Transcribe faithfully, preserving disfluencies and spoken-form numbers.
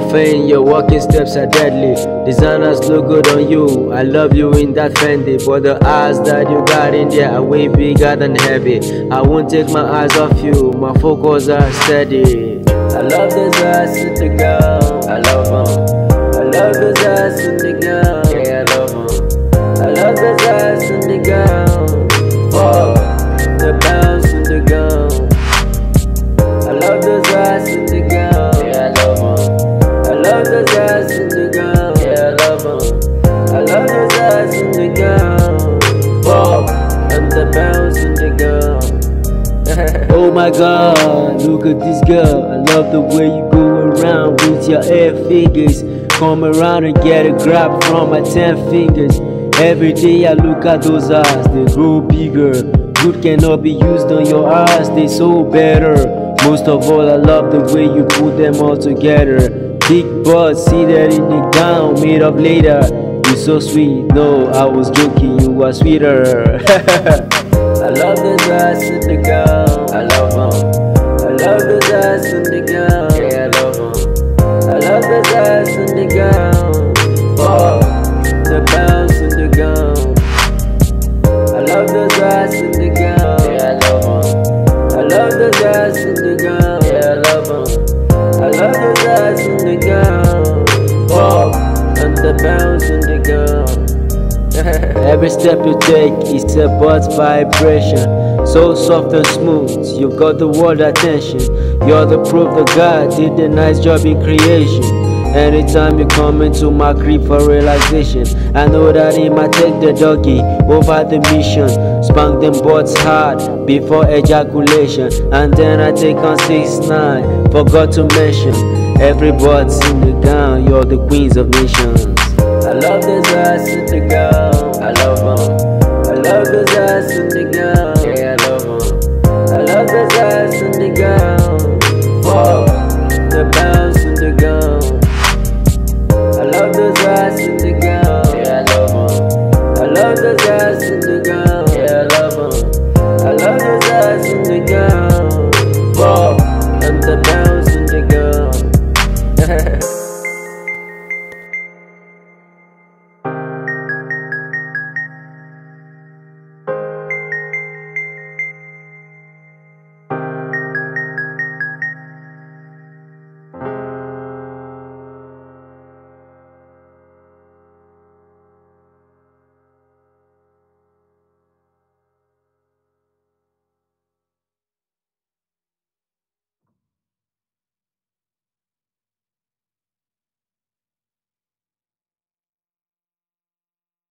faint, your walking steps are deadly. Designers look good on you, I love you in that Fendi. But the eyes that you got in there are way bigger than heavy. I won't take my eyes off you, my focus are steady. I love those eyes in the girl, I love them. I love those eyes in the girl, yeah I love them. I love those eyes in the girl, oh, the bounce in the girl. I love those eyes in the girl, yeah I love them. I love those eyes in the girl, yeah I love them. I love those eyes in the girl, oh, and the bounce in the girl. Oh my God, look at this girl. I love the way you go around with your eight fingers. Come around and get a grab from my ten fingers. Every day I look at those eyes, they grow bigger. Good cannot be used on your eyes, they so better. Most of all, I love the way you put them all together. Big butt seated in the gown made of leather. You're so sweet, no, I was joking, you are sweeter. I love those eyes in the girl, I love them. I love those eyes in the girl, yeah I love them. I love those eyes in the girl, oh, the bounce in the girl. I love those eyes in the girl, yeah I love them. I love those eyes in the girl, yeah I love them. I love those eyes in the girl, oh, and the bounce in the girl. Every step you take is a butt vibration, so soft and smooth, you've got the world attention. You're the proof that God did a nice job in creation. Anytime you come into my crib for realization, I know that he might take the doggy over the mission. Spank them butts hard before ejaculation, and then I take on six nine, forgot to mention. Every butt's in the gown, you're the queens of nations. I love those eyes in the girl, I love them. I love those eyes in the